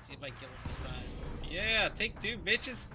Let's see if I kill him this time. Yeah, take two, bitches!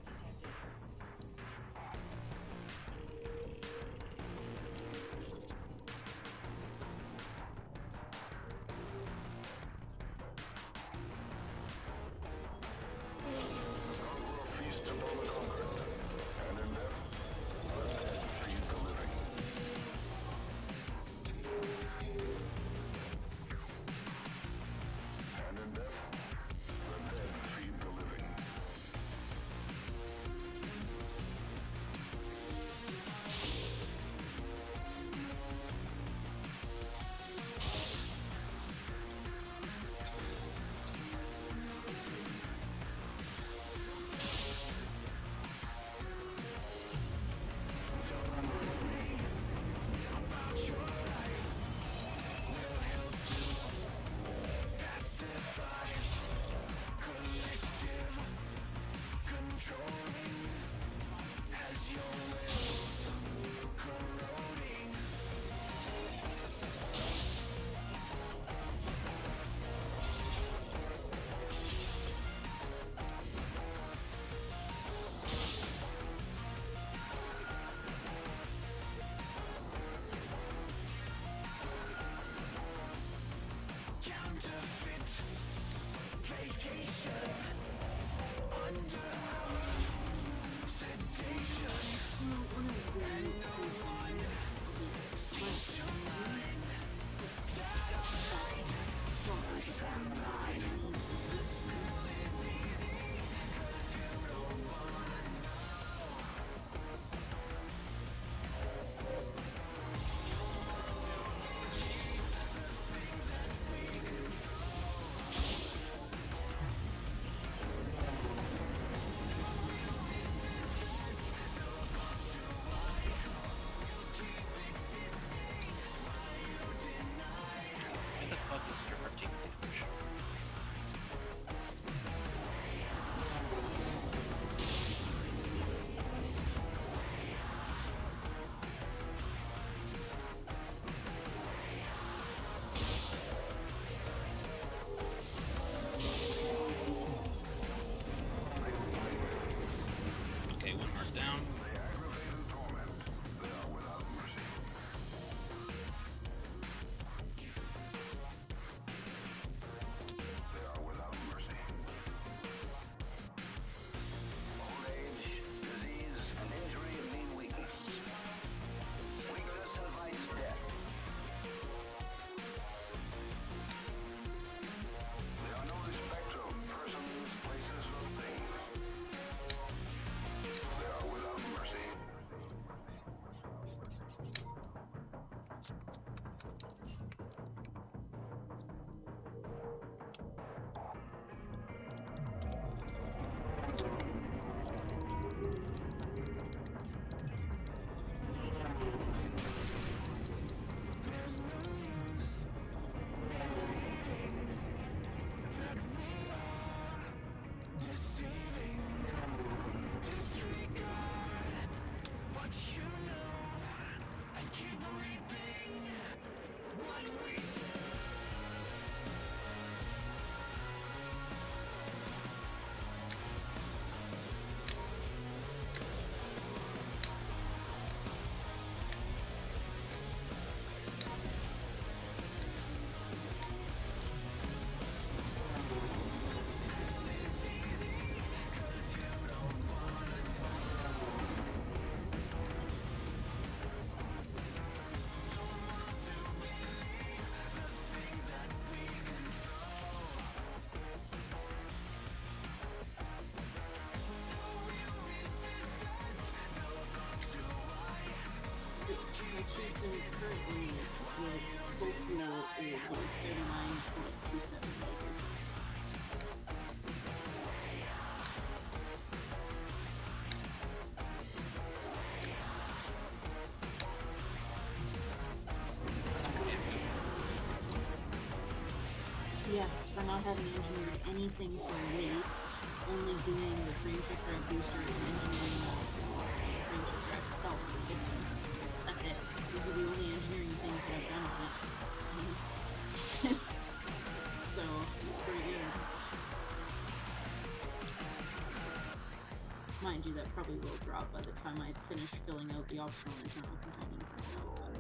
Chieftain currently with full fuel is a 39.27 Laker. Yeah, for not having engineered anything for weight, only doing the frame shifter booster and engineering the frame shifter itself for distance. That's it. These are the only engineering things that I've done on it. So, it's pretty good. the time I finish filling out the optional internal components and stuff. But...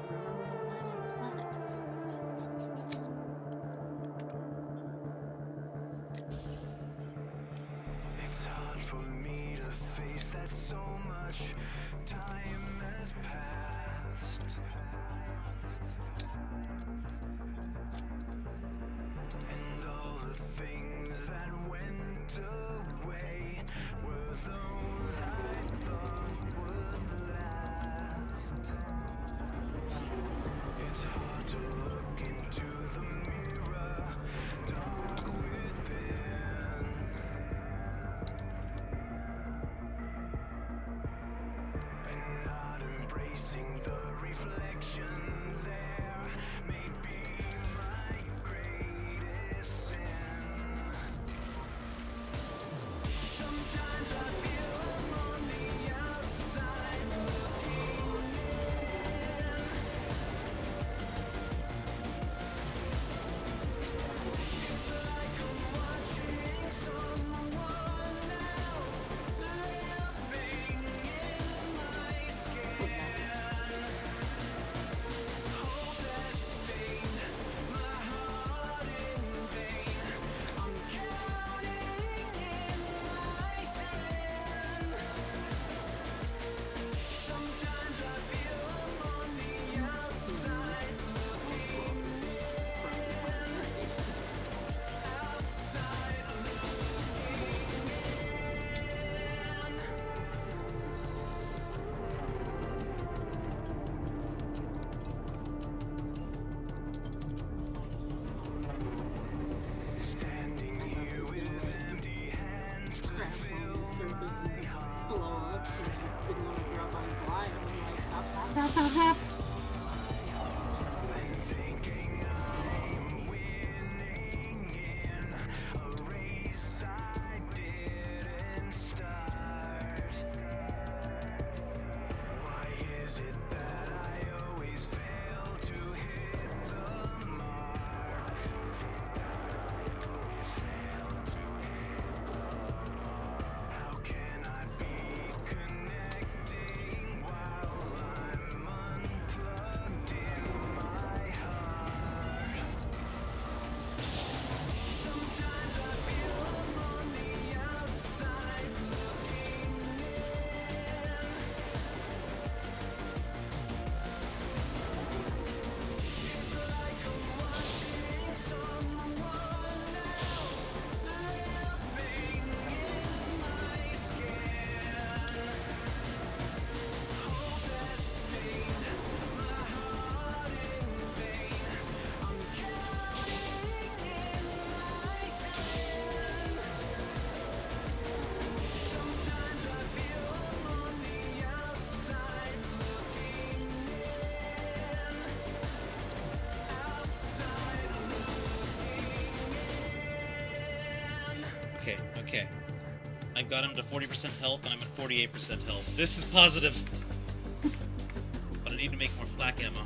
It's hard for me to face that so much time has passed. And all the things that went away were those I thought would last. It's hard to look into the mirror, dark within. And not embracing the reflection there may be my greatest sin. Sometimes I feel I'm on the outside looking in. It's like I'm watching someone else living in my skin. Hopeless stained, my heart in vain. I'm drowning in my sin. Sometimes I feel I'm on the outside looking in. Outside standing here with empty hands to Crash on fill the surface my and heart. blow up because it didn't want to drop on glide. I'm like, stop, stop, stop, stop, stop. And thinking I'm winning in a race I didn't start. Why is it that I always fail to hit the mark? How can I be connecting while I'm unplugged in my heart? Sometimes I feel I'm on the outside looking in. It's like I'm watching someone else living in my skin. Hopeless stained, my heart in vain. I'm drowning in my sin. Sometimes I feel I'm on the outside looking in. Outside looking in. Okay, okay. I got him to 40% health, and I'm at 48% health. This is positive. But I need to make more flak ammo.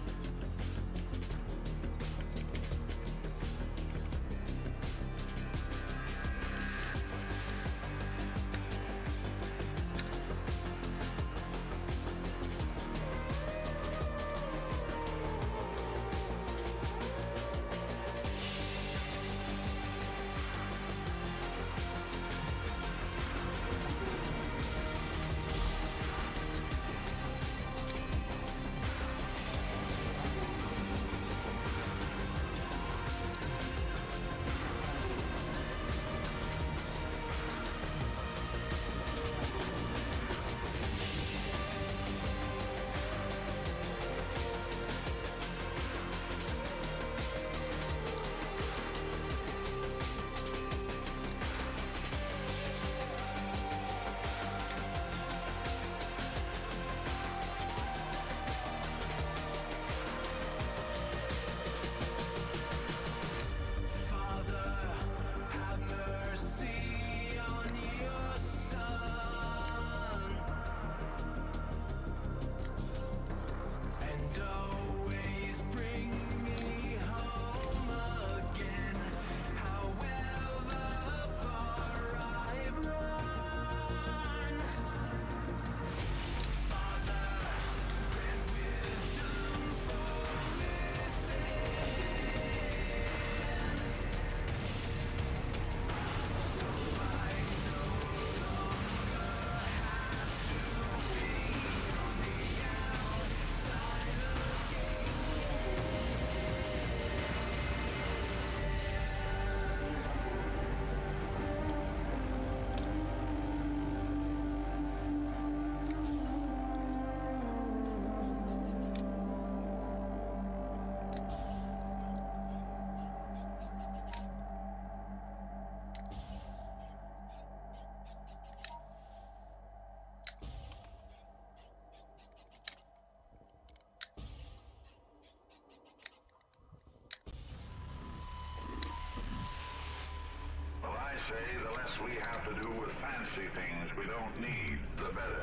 say the less we have to do with fancy things we don't need, the better.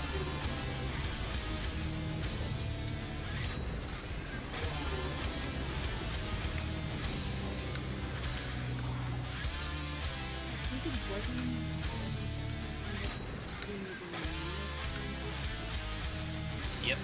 You could work in the Yep.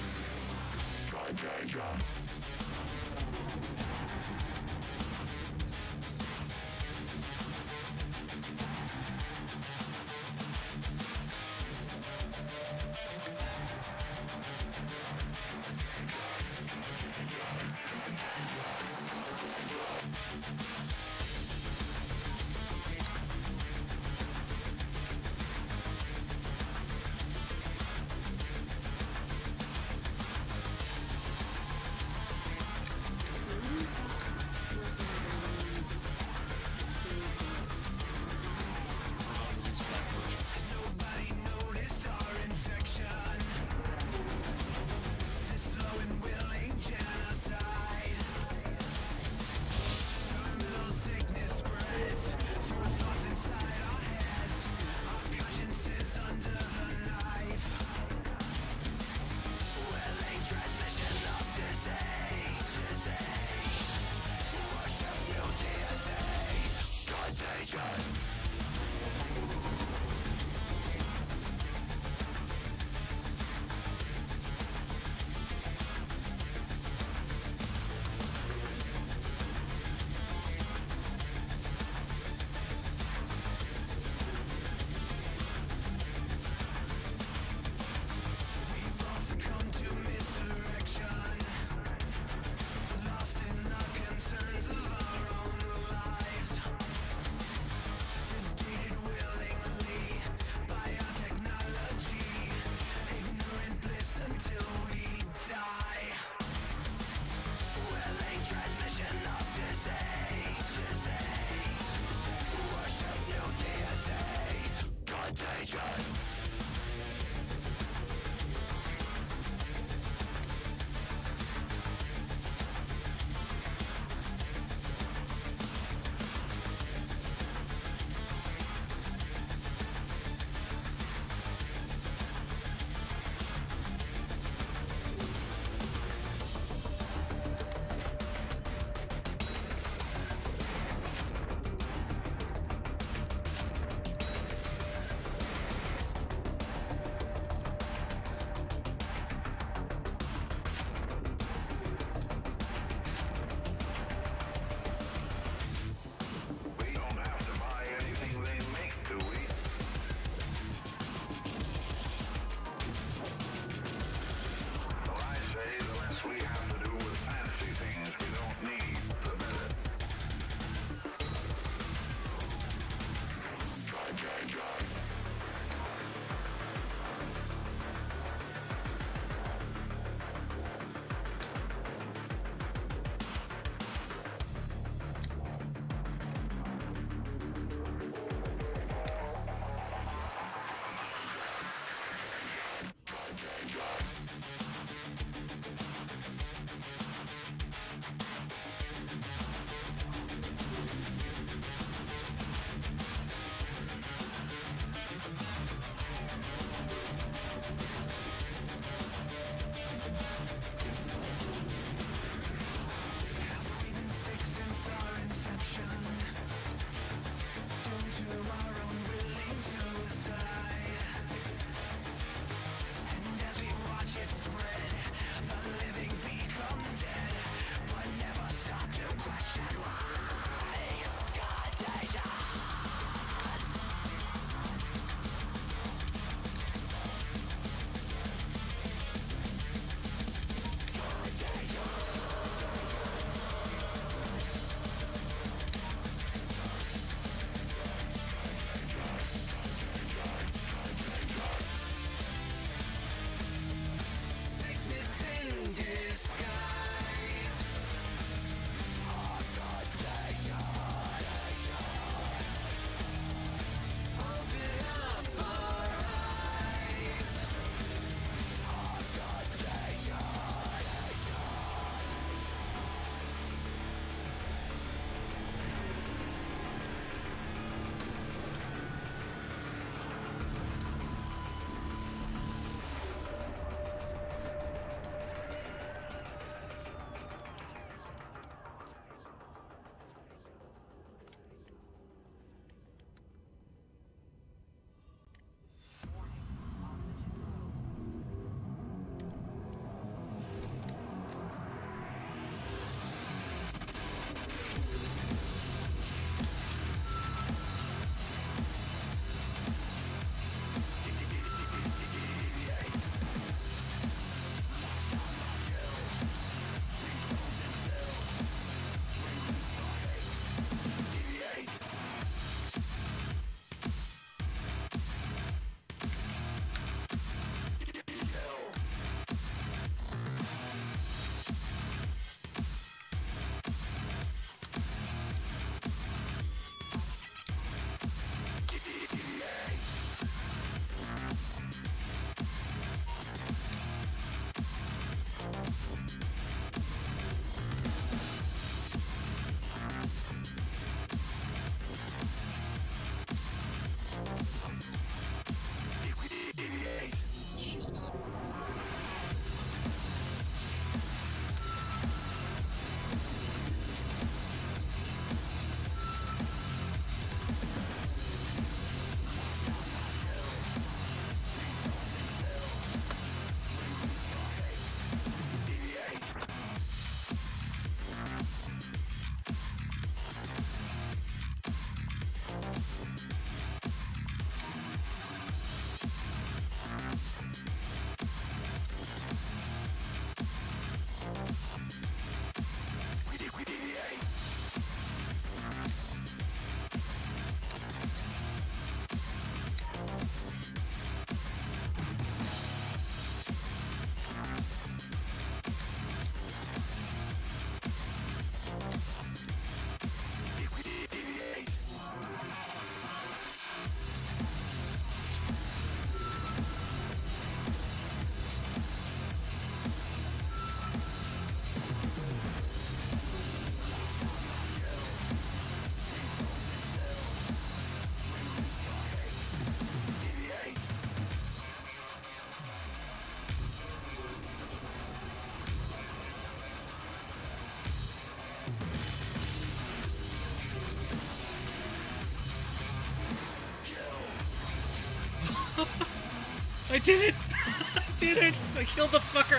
did it! I did it! I killed the fucker!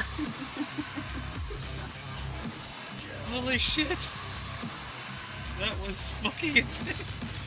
Holy shit! That was fucking intense!